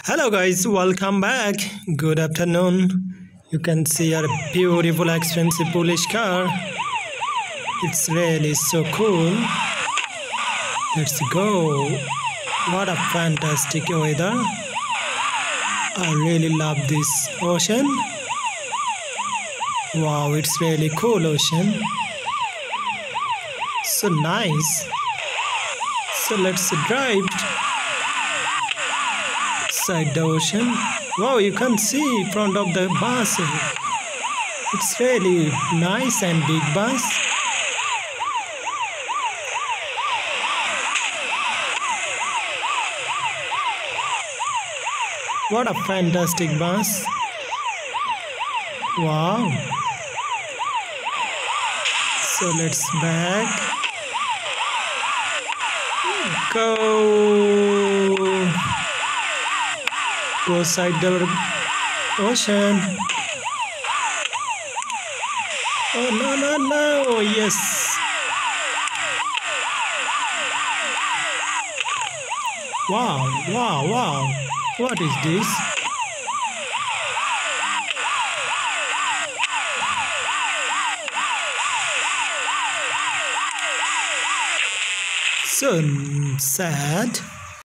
Hello guys, welcome back. Good afternoon. You can see our beautiful expensive polish car. It's really so cool. Let's go. What a fantastic weather. I really love this ocean. Wow, it's really cool ocean. So nice. So let's drive side the ocean. Wow, you can see front of the bus. It's really nice and big bus. What a fantastic bus. Wow. So let's back. Go side the ocean. Oh no, yes. Wow. What is this? So sad.